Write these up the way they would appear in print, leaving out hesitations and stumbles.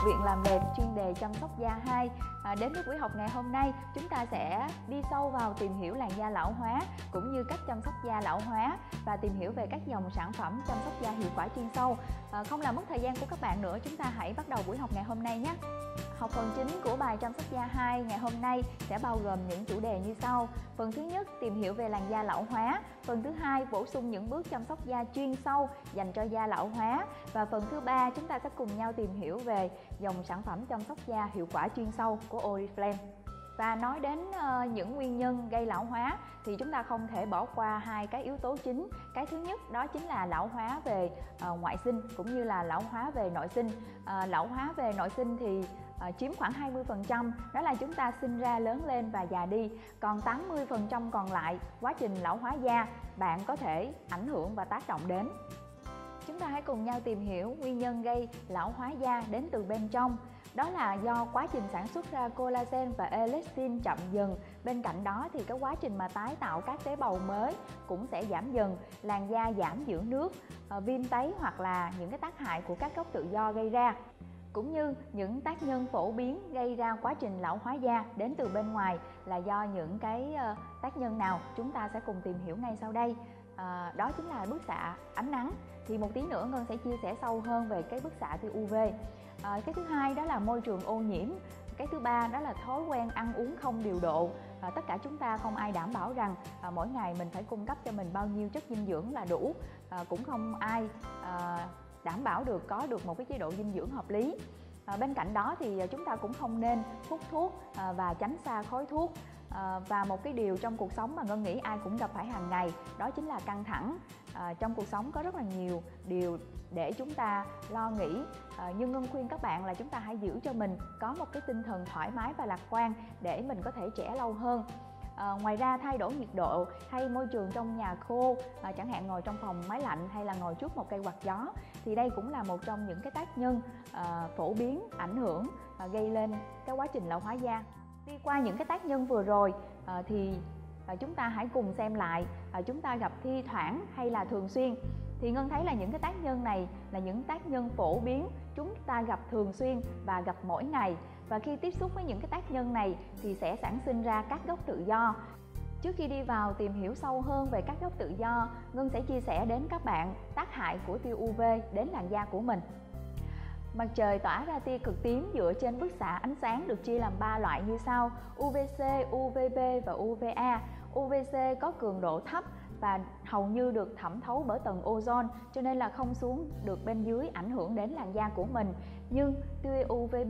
Viện Làm Đẹp chuyên đề chăm sóc da 2. Đến với buổi học ngày hôm nay, chúng ta sẽ đi sâu vào tìm hiểu làn da lão hóa cũng như cách chăm sóc da lão hóa và tìm hiểu về các dòng sản phẩm chăm sóc da hiệu quả chuyên sâu. Không làm mất thời gian của các bạn nữa, chúng ta hãy bắt đầu buổi học ngày hôm nay nhé. Học phần chính của bài chăm sóc da 2 ngày hôm nay sẽ bao gồm những chủ đề như sau. Phần thứ nhất, tìm hiểu về làn da lão hóa. Phần thứ hai, bổ sung những bước chăm sóc da chuyên sâu dành cho da lão hóa. Và phần thứ ba, chúng ta sẽ cùng nhau tìm hiểu về dòng sản phẩm chăm sóc da hiệu quả chuyên sâu của Oriflame. Và nói đến những nguyên nhân gây lão hóa thì chúng ta không thể bỏ qua hai cái yếu tố chính. Cái thứ nhất đó chính là lão hóa về ngoại sinh cũng như là lão hóa về nội sinh. Lão hóa về nội sinh thì chiếm khoảng 20%, đó là chúng ta sinh ra, lớn lên và già đi. Còn 80% còn lại, quá trình lão hóa da bạn có thể ảnh hưởng và tác động đến. Chúng ta hãy cùng nhau tìm hiểu nguyên nhân gây lão hóa da đến từ bên trong. Đó là do quá trình sản xuất ra collagen và elastin chậm dần. Bên cạnh đó thì cái quá trình mà tái tạo các tế bào mới cũng sẽ giảm dần, làn da giảm dưỡng nước, viêm tấy hoặc là những cái tác hại của các gốc tự do gây ra. Cũng như những tác nhân phổ biến gây ra quá trình lão hóa da đến từ bên ngoài là do những cái tác nhân nào chúng ta sẽ cùng tìm hiểu ngay sau đây. Đó chính là bức xạ ánh nắng. Thì một tí nữa Ngân sẽ chia sẻ sâu hơn về cái bức xạ tia UV. Cái thứ hai đó là môi trường ô nhiễm. Cái thứ ba đó là thói quen ăn uống không điều độ. Tất cả chúng ta không ai đảm bảo rằng mỗi ngày mình phải cung cấp cho mình bao nhiêu chất dinh dưỡng là đủ. Cũng không ai đảm bảo được có được một cái chế độ dinh dưỡng hợp lý. Bên cạnh đó thì chúng ta cũng không nên hút thuốc và tránh xa khói thuốc. Và một cái điều trong cuộc sống mà Ngân nghĩ ai cũng gặp phải hàng ngày đó chính là căng thẳng. Trong cuộc sống có rất là nhiều điều để chúng ta lo nghĩ, nhưng Ngân khuyên các bạn là chúng ta hãy giữ cho mình có một cái tinh thần thoải mái và lạc quan để mình có thể trẻ lâu hơn. Ngoài ra thay đổi nhiệt độ hay môi trường trong nhà khô, chẳng hạn ngồi trong phòng máy lạnh hay là ngồi trước một cây quạt gió thì đây cũng là một trong những cái tác nhân phổ biến ảnh hưởng gây lên cái quá trình lão hóa da. Đi qua những cái tác nhân vừa rồi thì chúng ta hãy cùng xem lại chúng ta gặp thi thoảng hay là thường xuyên. Thì Ngân thấy là những cái tác nhân này là những tác nhân phổ biến, chúng ta gặp thường xuyên và gặp mỗi ngày. Và khi tiếp xúc với những cái tác nhân này thì sẽ sản sinh ra các gốc tự do. Trước khi đi vào tìm hiểu sâu hơn về các gốc tự do, Ngân sẽ chia sẻ đến các bạn tác hại của tia UV đến làn da của mình. Mặt trời tỏa ra tia cực tím dựa trên bức xạ ánh sáng được chia làm 3 loại như sau: UVC, UVB và UVA. UVC có cường độ thấp và hầu như được thẩm thấu bởi tầng ozone, cho nên là không xuống được bên dưới ảnh hưởng đến làn da của mình. Nhưng tia UVB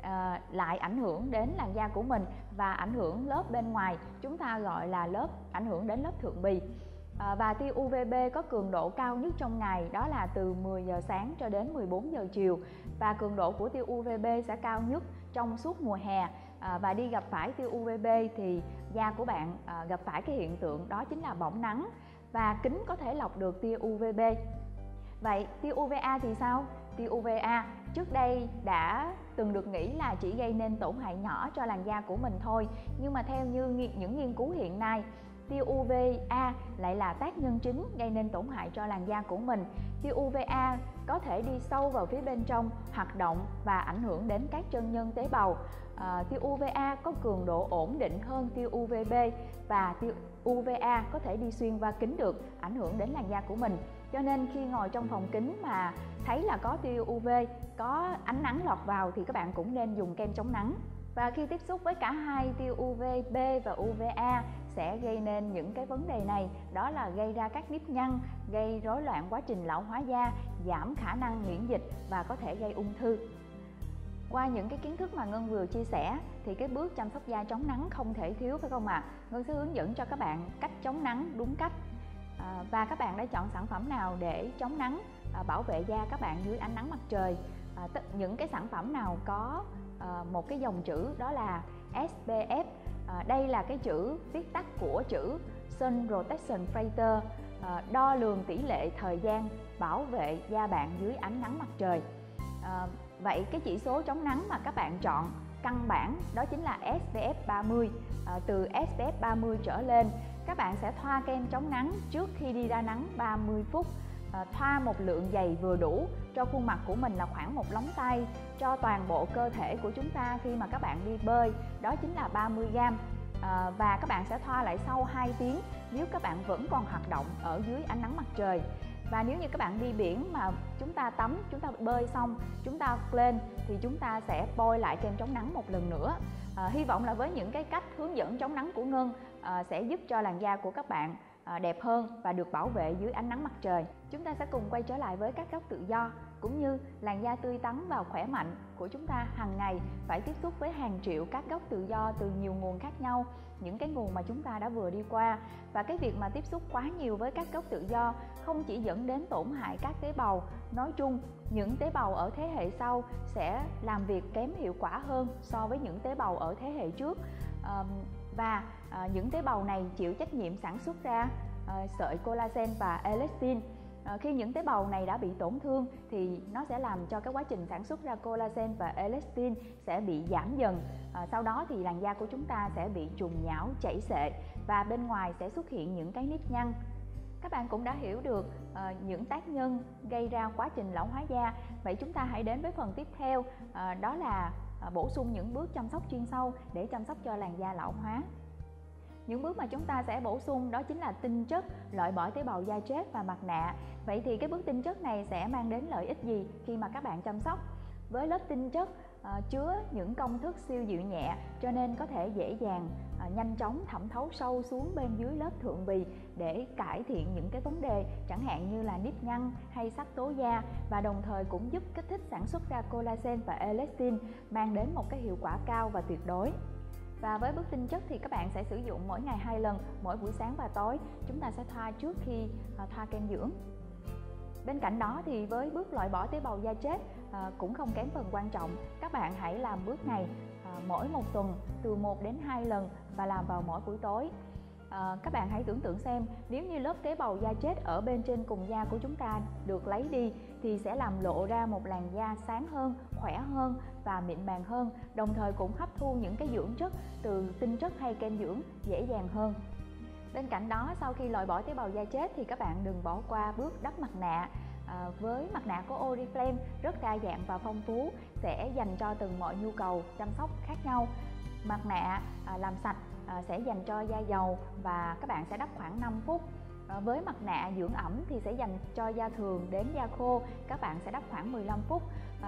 lại ảnh hưởng đến làn da của mình và ảnh hưởng lớp bên ngoài, chúng ta gọi là lớp ảnh hưởng đến lớp thượng bì. Và tia UVB có cường độ cao nhất trong ngày, đó là từ 10 giờ sáng cho đến 14 giờ chiều. Và cường độ của tia UVB sẽ cao nhất trong suốt mùa hè. Và đi gặp phải tia UVB thì da của bạn gặp phải cái hiện tượng đó chính là bỏng nắng. Và kính có thể lọc được tia UVB. Vậy tia UVA thì sao? Tia UVA trước đây đã từng được nghĩ là chỉ gây nên tổn hại nhỏ cho làn da của mình thôi. Nhưng mà theo như những nghiên cứu hiện nay, tia UVA lại là tác nhân chính gây nên tổn hại cho làn da của mình. Tia UVA có thể đi sâu vào phía bên trong, hoạt động và ảnh hưởng đến các chân nhân tế bào. Tia UVA có cường độ ổn định hơn tia UVB và tia UVA có thể đi xuyên qua kính được, ảnh hưởng đến làn da của mình. Cho nên khi ngồi trong phòng kính mà thấy là có tia UV, có ánh nắng lọt vào thì các bạn cũng nên dùng kem chống nắng. Và khi tiếp xúc với cả hai tia UVB và UVA sẽ gây nên những cái vấn đề này, đó là gây ra các nếp nhăn, gây rối loạn quá trình lão hóa da, giảm khả năng miễn dịch và có thể gây ung thư. Qua những cái kiến thức mà Ngân vừa chia sẻ thì cái bước chăm sóc da chống nắng không thể thiếu, phải không ạ? Ngân sẽ hướng dẫn cho các bạn cách chống nắng đúng cách. Và các bạn đã chọn sản phẩm nào để chống nắng, bảo vệ da các bạn dưới ánh nắng mặt trời? Những cái sản phẩm nào có một cái dòng chữ đó là SPF. Đây là cái chữ viết tắt của chữ Sun Protection Factor, đo lường tỷ lệ thời gian bảo vệ da bạn dưới ánh nắng mặt trời. Vậy cái chỉ số chống nắng mà các bạn chọn căn bản đó chính là SPF 30. Từ SPF 30 trở lên, các bạn sẽ thoa kem chống nắng trước khi đi ra nắng 30 phút. thoa một lượng dày vừa đủ cho khuôn mặt của mình là khoảng một lóng tay, cho toàn bộ cơ thể của chúng ta khi mà các bạn đi bơi, đó chính là 30g. Và các bạn sẽ thoa lại sau 2 tiếng nếu các bạn vẫn còn hoạt động ở dưới ánh nắng mặt trời. Và nếu như các bạn đi biển mà chúng ta tắm, chúng ta bơi xong, chúng ta lên thì chúng ta sẽ bôi lại kem chống nắng một lần nữa. Hy vọng là với những cái cách hướng dẫn chống nắng của Ngân sẽ giúp cho làn da của các bạn đẹp hơn và được bảo vệ dưới ánh nắng mặt trời. Chúng ta sẽ cùng quay trở lại với các góc tự do, cũng như làn da tươi tắn và khỏe mạnh của chúng ta hàng ngày phải tiếp xúc với hàng triệu các góc tự do từ nhiều nguồn khác nhau, những cái nguồn mà chúng ta đã vừa đi qua. Và cái việc mà tiếp xúc quá nhiều với các góc tự do không chỉ dẫn đến tổn hại các tế bào nói chung, những tế bào ở thế hệ sau sẽ làm việc kém hiệu quả hơn so với những tế bào ở thế hệ trước. Và những tế bào này chịu trách nhiệm sản xuất ra sợi collagen và elastin. Khi những tế bào này đã bị tổn thương thì nó sẽ làm cho cái quá trình sản xuất ra collagen và elastin sẽ bị giảm dần. Sau đó thì làn da của chúng ta sẽ bị trùng nhão, chảy xệ và bên ngoài sẽ xuất hiện những cái nếp nhăn. Các bạn cũng đã hiểu được những tác nhân gây ra quá trình lão hóa da. Vậy chúng ta hãy đến với phần tiếp theo, đó là bổ sung những bước chăm sóc chuyên sâu để chăm sóc cho làn da lão hóa. Những bước mà chúng ta sẽ bổ sung đó chính là tinh chất, loại bỏ tế bào da chết và mặt nạ. Vậy thì cái bước tinh chất này sẽ mang đến lợi ích gì khi mà các bạn chăm sóc? Với lớp tinh chất chứa những công thức siêu dịu nhẹ cho nên có thể dễ dàng nhanh chóng thẩm thấu sâu xuống bên dưới lớp thượng bì để cải thiện những cái vấn đề chẳng hạn như là nếp nhăn hay sắc tố da, và đồng thời cũng giúp kích thích sản xuất ra collagen và elastin, mang đến một cái hiệu quả cao và tuyệt đối. Và với bước tinh chất thì các bạn sẽ sử dụng mỗi ngày 2 lần, mỗi buổi sáng và tối. Chúng ta sẽ thoa trước khi thoa kem dưỡng. Bên cạnh đó thì với bước loại bỏ tế bào da chết cũng không kém phần quan trọng. Các bạn hãy làm bước này mỗi một tuần từ 1 đến 2 lần và làm vào mỗi buổi tối. Các bạn hãy tưởng tượng xem, nếu như lớp tế bào da chết ở bên trên cùng da của chúng ta được lấy đi thì sẽ làm lộ ra một làn da sáng hơn, khỏe hơn và mịn màng hơn, đồng thời cũng hấp thu những cái dưỡng chất từ tinh chất hay kem dưỡng dễ dàng hơn. Bên cạnh đó, sau khi loại bỏ tế bào da chết thì các bạn đừng bỏ qua bước đắp mặt nạ. Với mặt nạ của Oriflame rất đa dạng và phong phú, sẽ dành cho từng mọi nhu cầu chăm sóc khác nhau. Mặt nạ làm sạch sẽ dành cho da dầu và các bạn sẽ đắp khoảng 5 phút. Với mặt nạ dưỡng ẩm thì sẽ dành cho da thường đến da khô, các bạn sẽ đắp khoảng 15 phút.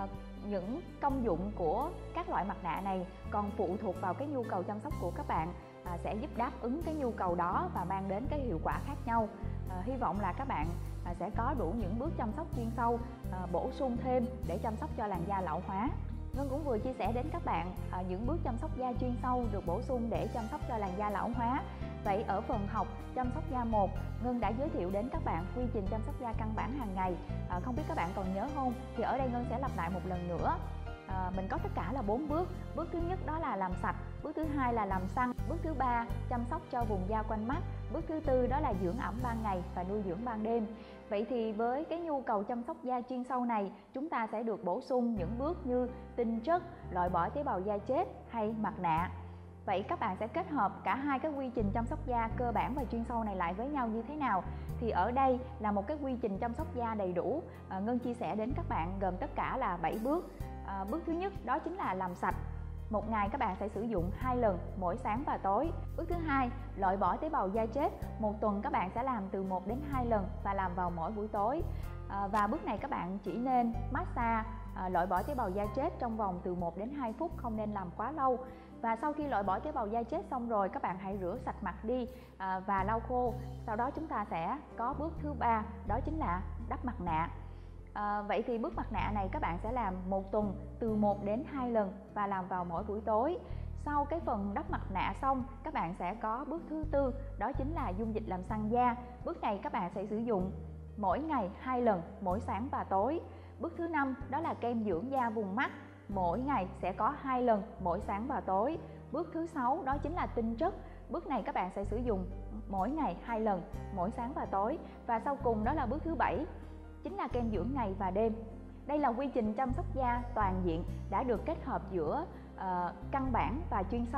Những công dụng của các loại mặt nạ này còn phụ thuộc vào cái nhu cầu chăm sóc của các bạn, sẽ giúp đáp ứng cái nhu cầu đó và mang đến cái hiệu quả khác nhau. Hy vọng là các bạn sẽ có đủ những bước chăm sóc chuyên sâu, bổ sung thêm để chăm sóc cho làn da lão hóa. Ngân cũng vừa chia sẻ đến các bạn những bước chăm sóc da chuyên sâu được bổ sung để chăm sóc cho làn da lão hóa. Vậy ở phần học chăm sóc da 1, Ngân đã giới thiệu đến các bạn quy trình chăm sóc da căn bản hàng ngày. Không biết các bạn còn nhớ không? Thì ở đây Ngân sẽ lặp lại một lần nữa. Mình có tất cả là 4 bước. Bước thứ nhất đó là làm sạch, bước thứ hai là làm săn, bước thứ ba chăm sóc cho vùng da quanh mắt, bước thứ tư đó là dưỡng ẩm ban ngày và nuôi dưỡng ban đêm. Vậy thì với cái nhu cầu chăm sóc da chuyên sâu này, chúng ta sẽ được bổ sung những bước như tinh chất, loại bỏ tế bào da chết hay mặt nạ. Vậy các bạn sẽ kết hợp cả hai cái quy trình chăm sóc da cơ bản và chuyên sâu này lại với nhau như thế nào? Thì ở đây là một cái quy trình chăm sóc da đầy đủ. Ngân chia sẻ đến các bạn gồm tất cả là 7 bước. Bước thứ nhất đó chính là làm sạch. Một ngày các bạn sẽ sử dụng 2 lần, mỗi sáng và tối. Bước thứ hai, loại bỏ tế bào da chết. Một tuần các bạn sẽ làm từ 1 đến 2 lần và làm vào mỗi buổi tối. Và bước này các bạn chỉ nên massage, loại bỏ tế bào da chết trong vòng từ 1 đến 2 phút, không nên làm quá lâu. Và sau khi loại bỏ tế bào da chết xong rồi, các bạn hãy rửa sạch mặt đi và lau khô. Sau đó chúng ta sẽ có bước thứ ba, đó chính là đắp mặt nạ. Vậy thì bước mặt nạ này các bạn sẽ làm một tuần từ 1 đến 2 lần và làm vào mỗi buổi tối. Sau cái phần đắp mặt nạ xong, các bạn sẽ có bước thứ tư, đó chính là dung dịch làm săn da. Bước này các bạn sẽ sử dụng mỗi ngày 2 lần, mỗi sáng và tối. Bước thứ năm đó là kem dưỡng da vùng mắt. Mỗi ngày sẽ có 2 lần, mỗi sáng và tối. Bước thứ 6 đó chính là tinh chất. Bước này các bạn sẽ sử dụng mỗi ngày 2 lần, mỗi sáng và tối. Và sau cùng đó là bước thứ 7, chính là kem dưỡng ngày và đêm. Đây là quy trình chăm sóc da toàn diện đã được kết hợp giữa căn bản và chuyên sâu.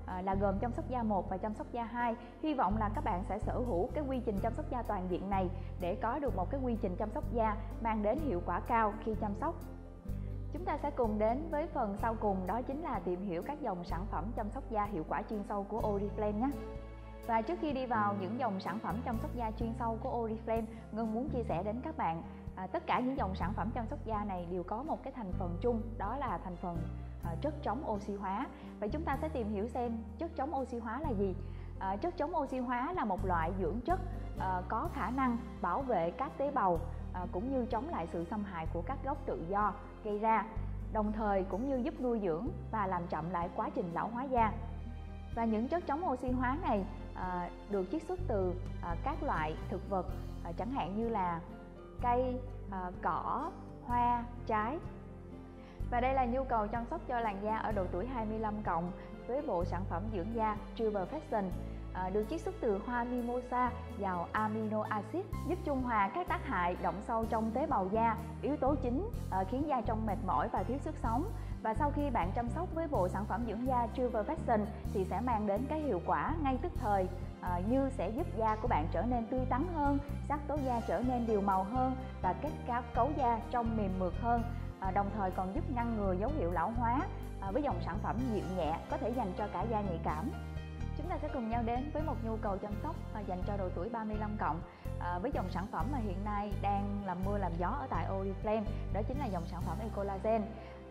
là gồm chăm sóc da 1 và chăm sóc da 2. Hy vọng là các bạn sẽ sở hữu cái quy trình chăm sóc da toàn diện này để có được một cái quy trình chăm sóc da mang đến hiệu quả cao khi chăm sóc. Chúng ta sẽ cùng đến với phần sau cùng, đó chính là tìm hiểu các dòng sản phẩm chăm sóc da hiệu quả chuyên sâu của Oriflame nhé. Và trước khi đi vào những dòng sản phẩm chăm sóc da chuyên sâu của Oriflame, Ngân muốn chia sẻ đến các bạn tất cả những dòng sản phẩm chăm sóc da này đều có một cái thành phần chung, đó là thành phần chất chống oxy hóa. Vậy chúng ta sẽ tìm hiểu xem chất chống oxy hóa là gì. Chất chống oxy hóa là một loại dưỡng chất có khả năng bảo vệ các tế bào cũng như chống lại sự xâm hại của các gốc tự do gây ra, đồng thời cũng như giúp nuôi dưỡng và làm chậm lại quá trình lão hóa da. Và những chất chống oxy hóa này được chiết xuất từ các loại thực vật, chẳng hạn như là cây, cỏ, hoa, trái. Và đây là nhu cầu chăm sóc cho làn da ở độ tuổi 25 cộng với bộ sản phẩm dưỡng da Triple được chiết xuất từ hoa mimosa giàu amino acid, giúp trung hòa các tác hại động sâu trong tế bào da, yếu tố chính khiến da trông mệt mỏi và thiếu sức sống. Và sau khi bạn chăm sóc với bộ sản phẩm dưỡng da Triple thì sẽ mang đến cái hiệu quả ngay tức thời, như sẽ giúp da của bạn trở nên tươi tắn hơn, sắc tố da trở nên đều màu hơn và kết cấu da trông mềm mượt hơn, đồng thời còn giúp ngăn ngừa dấu hiệu lão hóa với dòng sản phẩm dịu nhẹ có thể dành cho cả da nhạy cảm. Chúng ta sẽ cùng nhau đến với một nhu cầu chăm sóc dành cho độ tuổi 35 cộng với dòng sản phẩm mà hiện nay đang làm mưa làm gió ở tại Oriflame, đó chính là dòng sản phẩm Ecolagen.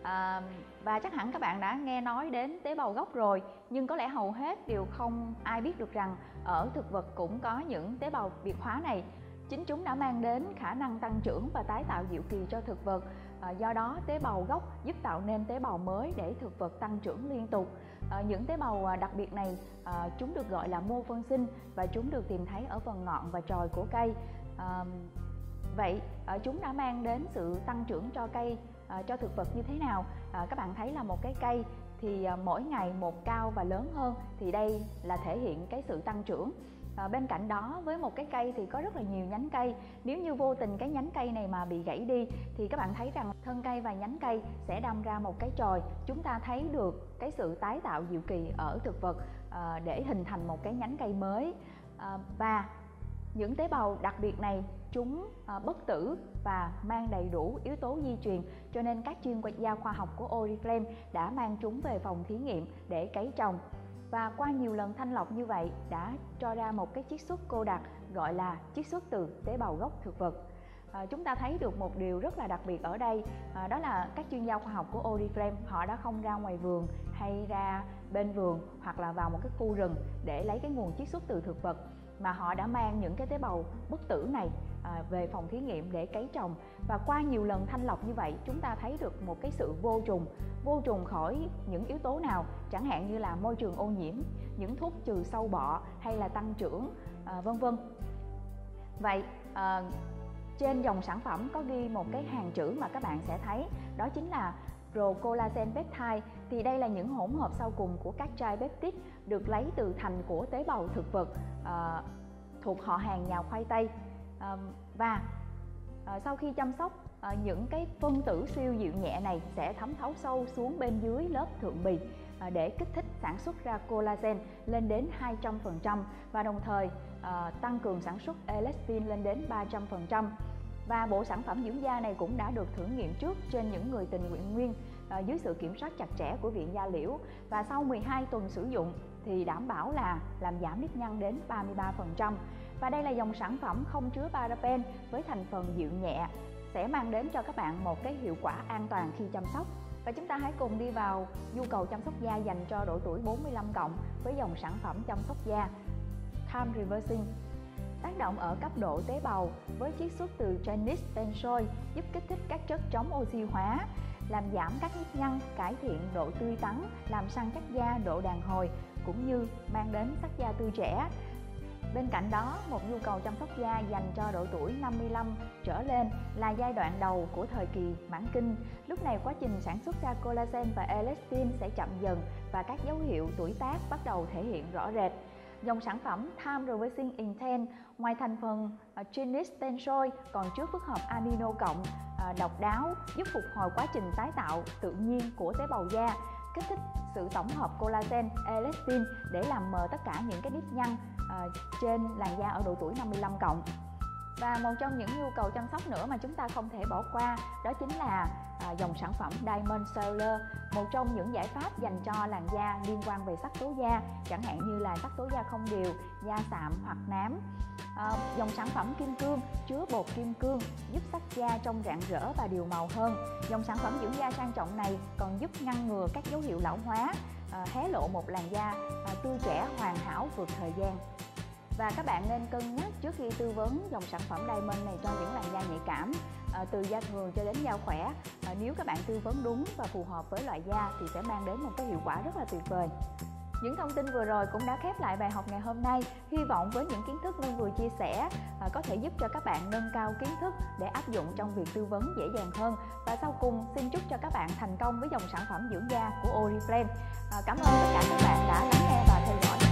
Và chắc hẳn các bạn đã nghe nói đến tế bào gốc rồi, nhưng có lẽ hầu hết đều không ai biết được rằng ở thực vật cũng có những tế bào biệt hóa này. Chính chúng đã mang đến khả năng tăng trưởng và tái tạo diệu kỳ cho thực vật. Do đó, tế bào gốc giúp tạo nên tế bào mới để thực vật tăng trưởng liên tục. Những tế bào đặc biệt này, chúng được gọi là mô phân sinh và chúng được tìm thấy ở phần ngọn và chồi của cây. Vậy, chúng đã mang đến sự tăng trưởng cho cây, cho thực vật như thế nào? Các bạn thấy là một cái cây thì mỗi ngày một cao và lớn hơn, thì đây là thể hiện cái sự tăng trưởng. Bên cạnh đó, với một cái cây thì có rất là nhiều nhánh cây. Nếu như vô tình cái nhánh cây này mà bị gãy đi thì các bạn thấy rằng thân cây và nhánh cây sẽ đâm ra một cái chồi. Chúng ta thấy được cái sự tái tạo diệu kỳ ở thực vật để hình thành một cái nhánh cây mới. Và những tế bào đặc biệt này chúng bất tử và mang đầy đủ yếu tố di truyền, cho nên các chuyên gia khoa học của Oriflame đã mang chúng về phòng thí nghiệm để cấy trồng. Và qua nhiều lần thanh lọc như vậy đã cho ra một cái chiết xuất cô đặc gọi là chiết xuất từ tế bào gốc thực vật. Chúng ta thấy được một điều rất là đặc biệt ở đây, đó là các chuyên gia khoa học của Oriflame họ đã không ra ngoài vườn hay ra bên vườn hoặc là vào một cái khu rừng để lấy cái nguồn chiết xuất từ thực vật, mà họ đã mang những cái tế bào bất tử này về phòng thí nghiệm để cấy trồng. Và qua nhiều lần thanh lọc như vậy, chúng ta thấy được một cái sự vô trùng khỏi những yếu tố nào, chẳng hạn như là môi trường ô nhiễm, những thuốc trừ sâu bọ hay là tăng trưởng, vân vân. Vậy trên dòng sản phẩm có ghi một cái hàng chữ mà các bạn sẽ thấy, đó chính là Pro-Collagen Peptide. Thì đây là những hỗn hợp sau cùng của các tripeptide được lấy từ thành của tế bào thực vật thuộc họ hàng nhà khoai tây. Và sau khi chăm sóc, những cái phân tử siêu dịu nhẹ này sẽ thấm thấu sâu xuống bên dưới lớp thượng bì để kích thích sản xuất ra collagen lên đến 200% và đồng thời tăng cường sản xuất elastin lên đến 300%. Và bộ sản phẩm dưỡng da này cũng đã được thử nghiệm trước trên những người tình nguyện viên dưới sự kiểm soát chặt chẽ của Viện Da Liễu, và sau 12 tuần sử dụng thì đảm bảo là làm giảm nếp nhăn đến 33%. Và đây là dòng sản phẩm không chứa paraben với thành phần dịu nhẹ, sẽ mang đến cho các bạn một cái hiệu quả an toàn khi chăm sóc. Và chúng ta hãy cùng đi vào nhu cầu chăm sóc da dành cho độ tuổi 45 cộng với dòng sản phẩm chăm sóc da Time Reversing. Tác động ở cấp độ tế bào với chiết xuất từ Chinese benzoyl giúp kích thích các chất chống oxy hóa, làm giảm các nếp nhăn, cải thiện độ tươi tắn, làm săn chắc da, độ đàn hồi cũng như mang đến sắc da tươi trẻ. Bên cạnh đó, một nhu cầu chăm sóc da dành cho độ tuổi 55 trở lên là giai đoạn đầu của thời kỳ mãn kinh. Lúc này quá trình sản xuất ra collagen và elastin sẽ chậm dần và các dấu hiệu tuổi tác bắt đầu thể hiện rõ rệt. Dòng sản phẩm Time Reversing Intense ngoài thành phần Chinese benzoyl còn chứa phức hợp amino cộng độc đáo giúp phục hồi quá trình tái tạo tự nhiên của tế bào da, kích thích sự tổng hợp collagen, elastin để làm mờ tất cả những cái nếp nhăn trên làn da ở độ tuổi 55+. Và một trong những nhu cầu chăm sóc nữa mà chúng ta không thể bỏ qua đó chính là dòng sản phẩm Diamond Cellular, một trong những giải pháp dành cho làn da liên quan về sắc tố da, chẳng hạn như là sắc tố da không đều, da sạm hoặc nám. Dòng sản phẩm kim cương chứa bột kim cương giúp sắc da trông rạng rỡ và đều màu hơn. Dòng sản phẩm dưỡng da sang trọng này còn giúp ngăn ngừa các dấu hiệu lão hóa, hé lộ một làn da tươi trẻ hoàn hảo vượt thời gian. Và các bạn nên cân nhắc trước khi tư vấn dòng sản phẩm Diamond này cho những làn da nhạy cảm, từ da thường cho đến da khỏe. Nếu các bạn tư vấn đúng và phù hợp với loại da thì sẽ mang đến một cái hiệu quả rất là tuyệt vời. Những thông tin vừa rồi cũng đã khép lại bài học ngày hôm nay. Hy vọng với những kiến thức Ngân vừa chia sẻ có thể giúp cho các bạn nâng cao kiến thức để áp dụng trong việc tư vấn dễ dàng hơn. Và sau cùng xin chúc cho các bạn thành công với dòng sản phẩm dưỡng da của Oriflame. Cảm ơn tất cả các bạn đã lắng nghe và theo dõi.